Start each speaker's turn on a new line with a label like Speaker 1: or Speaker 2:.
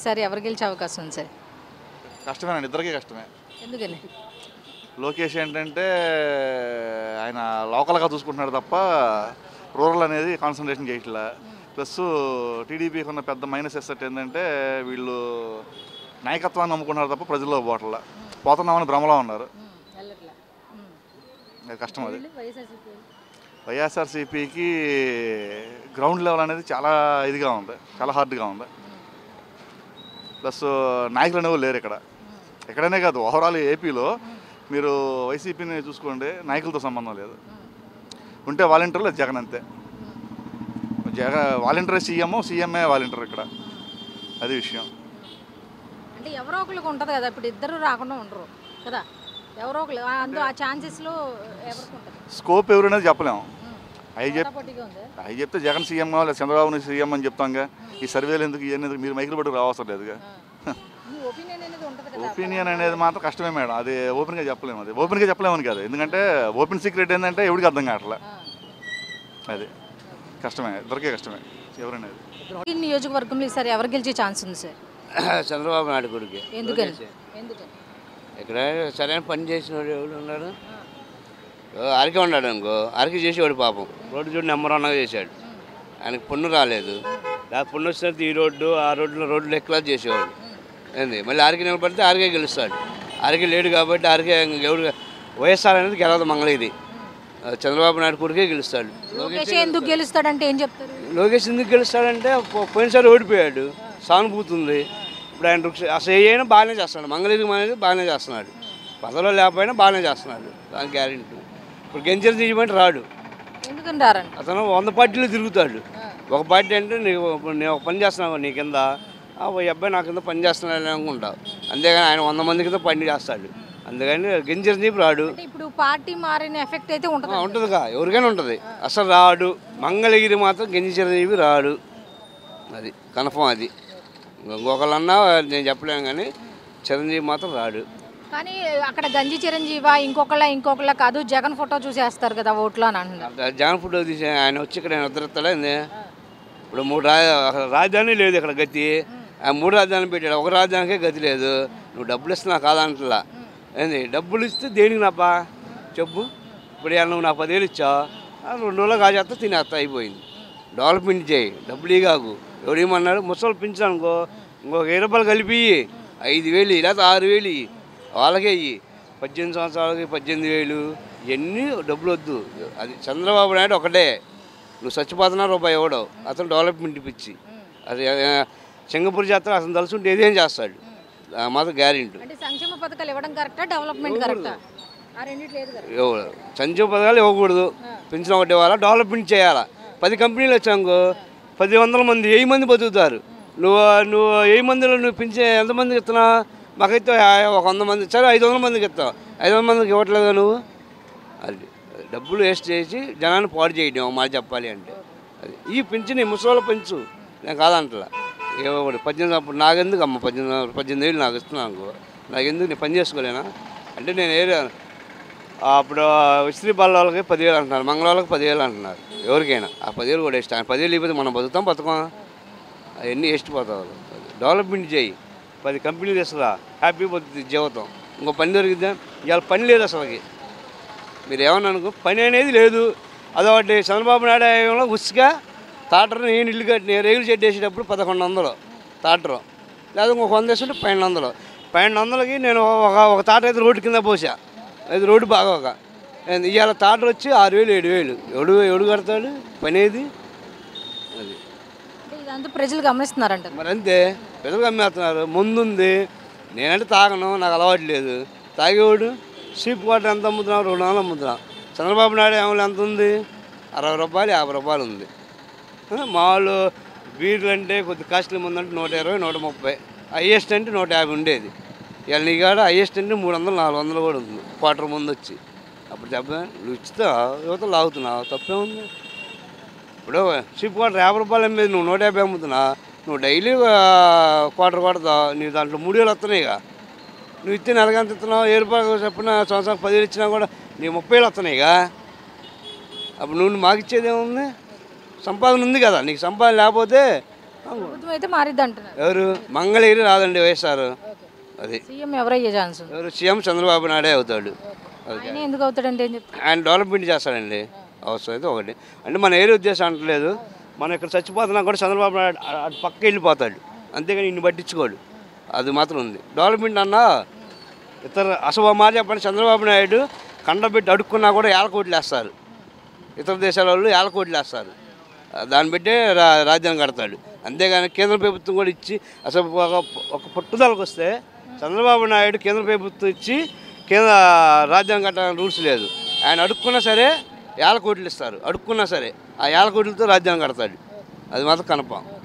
Speaker 1: ఈసారి ఎవరు గెలిచే అవకాశం ఉంది సార్?
Speaker 2: కష్టమేనండి, ఇద్దరికీ కష్టమే.
Speaker 1: ఎందుకని?
Speaker 2: లోకేష్ ఏంటంటే ఆయన లోకల్గా చూసుకుంటున్నాడు తప్ప రూరల్ అనేది కాన్సన్ట్రేషన్ చేయట్లా. ప్లస్ టీడీపీకి ఉన్న పెద్ద మైనస్ ఎసెట్ ఏంటంటే వీళ్ళు నాయకత్వాన్ని నమ్ముకుంటున్నారు తప్ప ప్రజల్లో పోతున్నామని భ్రమలో ఉన్నారు. అది కష్టం. అది వైఎస్ఆర్సీపీకి గ్రౌండ్ లెవెల్ అనేది చాలా ఇదిగా ఉంది, చాలా హార్డ్గా ఉంది. ప్లస్ నాయకులు అనేవి లేరు ఇక్కడ. ఎక్కడనే కాదు, ఓవరాల్ ఏపీలో మీరు వైసీపీని చూసుకోండి, నాయకులతో సంబంధం లేదు. ఉంటే వాలంటీర్లు జగన్ అంతే. వాలంటీర్ సీఎంఏ వాలంటీర్ ఇక్కడ. అది విషయం.
Speaker 1: అంటే ఎవరో ఒకరికి ఉంటుంది కదా, ఇప్పుడు ఇద్దరు రాకుండా ఉండరు కదా, ఎవరో ఒకరు ఆ ఛాన్సెస్లో ఎవరికి ఉంటుంది?
Speaker 2: స్కోప్ ఎవరనేది చెప్పలేము. అవి చెప్తే జగన్ సీఎం లేదా చంద్రబాబు సీఎం అని చెప్తాంగా. ఈ సర్వేలు ఎందుకు, ఇవన్నీ మీరు మైకులు పట్టుకు రావసరం లేదుగా. ఒపీనియన్ అనేది మాత్రం కష్టమే మేడం. అది ఓపెన్గా చెప్పలేము. అది ఓపెన్గా చెప్పలేమని కాదు, ఎందుకంటే ఓపెన్ సీక్రెట్ ఏంటంటే ఎవరికి అర్థం కావట్లే. అది కష్టమే, ఇద్దరికే కష్టమే ఎవరనేది.
Speaker 1: ఈ నియోజకవర్గంలో ఈసారి ఎవరు గెలిచే ఛాన్స్ ఉంది సార్?
Speaker 3: చంద్రబాబు నాయుడు కొడుకు.
Speaker 1: ఎందుకని?
Speaker 3: ఇక్కడ సరైన పని చేసిన వాడు ఎవరు ఉన్నాడు? అరకే ఉన్నాడు అనుకో, అరకే చేసేవాడు పాపం. రోడ్డు చూడు నెంబర్ వన్గా చేశాడు. ఆయనకు పున్ను రాలేదు. పున్ను వచ్చినట్టు ఈ రోడ్డు ఆ రోడ్లు ఎక్కువ చేసేవాడు. ఏంది మళ్ళీ అరకే నిలబడితే అరకే గెలుస్తాడు. అరకే లేడు కాబట్టి అరకే ఎవడు వైఎస్ఆర్ అనేది గెలవదు మంగళగిరి. చంద్రబాబు నాయుడు కొడుకే గెలుస్తాడు.
Speaker 1: లోకేష్ ఎందుకు గెలుస్తాడంటే ఏం చెప్తారు?
Speaker 3: లోకేష్ ఎందుకు గెలుస్తాడంటే పోయినసారి ఓడిపోయాడు, సానుభూతి ఉంది. ఇప్పుడు ఆయన అసలు అయినా బాగానే చేస్తున్నాడు. మంగళగిరి అనేది బాగానే చేస్తున్నాడు. పదవిలో లేకపోయినా బాగానే చేస్తున్నాడు, దానికి గ్యారెంటీ. ఇప్పుడు గెంచర్ తీయమంటే రాడు.
Speaker 1: ఎందుకని రారండి?
Speaker 3: అతను 100 పార్టీలు తిరుగుతాడు. ఒక పార్టీ అంటే నేను ఒక పని చేస్తున్నావు నీ కింద, ఈ అబ్బాయి నా కింద పని చేస్తున్నాడు అనుకుంటావు. అంతేగాని ఆయన 100 మంది కింద పని చేస్తాడు. అందుకని గెంచర్ తీపి రాడు.
Speaker 1: ఇప్పుడు పార్టీ మారిన ఎఫెక్ట్ అయితే
Speaker 3: ఉంటుందిగా, ఎవరికైనా ఉంటుంది. అసలు రాడు. మంగళగిరి మాత్రం గెంచర్ తీపి రాడు. అది కన్ఫర్మ్. అది ఇంకొకళ్ళన్నా నేను చెప్పలేను, కానీ చిరంజీవి మాత్రం రాడు.
Speaker 1: కానీ అక్కడ గంజి చిరంజీవా ఇంకొకళ్ళ కాదు, జగన్ ఫోటో చూసేస్తారు కదా ఓట్లో అని అంటున్నారు.
Speaker 3: జగన్ ఫోటో తీసి ఆయన వచ్చి ఇక్కడ ఉద్ధరిస్తాడా? ఇప్పుడు 3 రాజధాని లేదు ఇక్కడ గతి. 3 రాజధానులు పెట్టాడు, ఒక రాజధానికే గతి లేదు. నువ్వు డబ్బులు ఇస్తున్నా కాదంటలా. ఏంది డబ్బులు ఇస్తే దేనికి నాపా చెప్పు? ఇప్పుడు నువ్వు నాకు 10,000 ఇచ్చావు, 2 రోజులు కాజేస్తా తినేస్తా, అయిపోయింది. డెవలప్మెంట్ చేయి, డబ్బులు ఇగాకు. ఎవరు ఏమన్నాడు? ముసలు పెంచానుకో, ఇంకొక 20 రూపాయలు కలిపి 5,000 లేకపోతే 6,000 వాళ్ళకే ఇయ్యి. 18 సంవత్సరాలకి 18,000 ఇవన్నీ డబ్బులు వద్దు. అది చంద్రబాబు నాయుడు ఒకటే. నువ్వు చచ్చిపోతున్నా రూపాయి ఇవ్వడం, అతను డెవలప్మెంట్ ఇప్పించి. అది సింగపూర్ జాతర అతను తలుచుంటే ఏదేం చేస్తాడు, మాత్రం గ్యారెంటీ.
Speaker 1: సంక్షేమ పథకాలు ఇవ్వడం కరెక్టా, డెవలప్మెంట్ కరెక్టా?
Speaker 3: సంక్షేమ పథకాలు ఇవ్వకూడదు. పెన్షన్ ఒకటి ఇవ్వాలా, డెవలప్మెంట్ చేయాలా. 10 కంపెనీలు వచ్చానుకో, 10,000 మంది 1000 మంది బతుకుతారు. నువ్వు 1000 మందిలో నువ్వు పెంచే ఎంతమందికి ఇస్తున్నావు? మాకైతే ఒక 100 మంది, సరే 500 మందికి ఇస్తావు, 500 మందికి ఇవ్వట్లేదా నువ్వు? అది డబ్బులు వేస్ట్ చేసి జనాన్ని పాడు చేయడం మాట చెప్పాలి అంటే. అది ఈ పెంచిన ముసలి పెంచు, నేను కాదంటలా. ఇవ్వకూడదు. 18 అప్పుడు నాకెందుకు అమ్మ 18,000 నాకు ఇస్తున్నాను అనుకో, నాకెందుకు నేను పని చేసుకోలేనా అంటే నేను అప్పుడు ఇస్త్రీ బాల వాళ్ళకి 10,000 అంటున్నారు, మంగళ వాళ్ళకి 10,000 అంటున్నారు. ఎవరికైనా ఆ 10,000 కూడా వేస్ట్. 10,000 ఇవ్వదు, మనం బతుకుతాం అవన్నీ వేస్ట్ పోతావు. డెవలప్మెంట్ చేయి, 10 కంపెనీలు ఇస్తుందా, హ్యాపీ పోతుంది జీవితం. ఇంకో పని దొరికిద్దాం. ఇవాళ పని లేదు అసలుకి. మీరు ఏమన్నా అనుకో, పని అనేది లేదు. అదొకటి చంద్రబాబు నాయుడు ఉసుక తాటరు. నేను ఇల్లు కట్టి నేను రేగులు చెట్టు వేసేటప్పుడు 1,100 తాటరు, లేదా ఇంకొక 100 వేస్తుంటే 1,200. 1,200కి నేను ఒక తాట అయితే రోడ్డు కింద పోసా. అది రోడ్డు బాగా ఇవాళ తాటరు వచ్చి 6,000 7,000. ఎవడు కడతాడు పని ఏది? అది
Speaker 1: ఇదంతా ప్రజలు గమనిస్తున్నారంట.
Speaker 3: మరి అంతే, ప్రజలు గమనిస్తున్నారు. ముందుంది. నేనంటే తాగను, నాకు అలవాటు లేదు. తాగేవాడు సీప్ వాటర్ ఎంత అమ్ముతున్నావు? 200 అమ్ముతున్నావు. చంద్రబాబు నాయుడు ఏమైనా ఎంత ఉంది? 60 రూపాయలు 50 రూపాయలు ఉంది. మామూలు బీర్లు అంటే కొద్ది కాస్ట్లీ ముందంటే 120 130, హైయెస్ట్ అంటే 150 ఉండేది. ఇవాళ నీ కాడ హైయెస్ట్ అంటే 300 400 కూడా ఉంది. క్వార్టర్ ముందు వచ్చి అప్పుడు చెప్పా, నువ్వు ఇచ్చితే యువత లాగుతున్నావు, తప్పే ఉంది. ఇప్పుడు షిప్ క్వార్టర్ 50 రూపాయలు అమ్మేది, నువ్వు 150 అమ్ముతున్నా. నువ్వు డైలీ క్వార్టర్ కొడతావు, నీ దాంట్లో 3,000 వస్తున్నాయిగా. నువ్వు ఇస్తే నెలకి ఎంత ఇస్తున్నావు? 7 రూపాయలు చెప్పిన సంవత్సరానికి 10,000 ఇచ్చినా కూడా నీ 30,000 వస్తున్నాయిగా. అప్పుడు నువ్వు మాకు ఇచ్చేది ఏముంది? సంపాదన ఉంది కదా నీకు. సంపాదన లేకపోతే
Speaker 1: ప్రభుత్వం అయితే మారిద్ది అంటున్నారు.
Speaker 3: ఎవరు మంగళగిరి రాదండి వైఎస్ఆర్. అది
Speaker 1: సీఎం ఎవరయ్యే ఛాన్స్?
Speaker 3: ఎవరు సీఎం చంద్రబాబు నాయుడే అవుతాడు.
Speaker 1: ఆయన ఎందుకు అవుతాడంటే ఏం చెప్తారు?
Speaker 3: ఆయన డెవలప్మెంట్ చేస్తాడండి. అవసరం అయితే ఒకటి అంటే మన ఏరియా ఉద్దేశం అంటలేదు. మనం ఇక్కడ చచ్చిపోతున్నా కూడా చంద్రబాబు నాయుడు అటు పక్క వెళ్ళిపోతాడు, అంతేగాని ఇన్ని పట్టించుకోడు. అది మాత్రం ఉంది. డెవలప్మెంట్ అన్నా ఇతర అసలు మాట చెప్పండి, చంద్రబాబు నాయుడు కండబెట్టి అడుక్కున్నా కూడా ఏలకోట్లు వేస్తారు. ఇతర దేశాల వాళ్ళు ఏలకోట్లు వేస్తారు. దాన్ని బట్టే రాజ్యాంగం కడతాడు. అంతేగాని కేంద్ర ప్రభుత్వం కూడా ఇచ్చి అసలు ఒక పట్టుదలకు వస్తే చంద్రబాబు నాయుడు కేంద్ర ప్రభుత్వం ఇచ్చి కేంద్ర రాజ్యాంగం కట్టాలని రూల్స్ లేదు. ఆయన అడుక్కున్నా సరే ఏలకోట్లు ఇస్తారు. అడుక్కున్నా సరే ఆ ఏలకోట్లతో రాజ్యాంగం కడతాడు. అది మాత్రం కన్ఫర్మ్.